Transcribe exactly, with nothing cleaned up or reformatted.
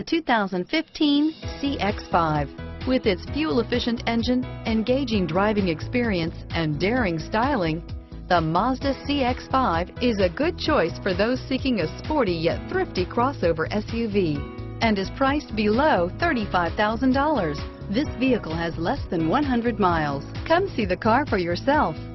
The two thousand fifteen C X five. With its fuel-efficient engine, engaging driving experience, and daring styling, the Mazda C X five is a good choice for those seeking a sporty yet thrifty crossover S U V and is priced below thirty-five thousand dollars. This vehicle has less than one hundred miles. Come see the car for yourself.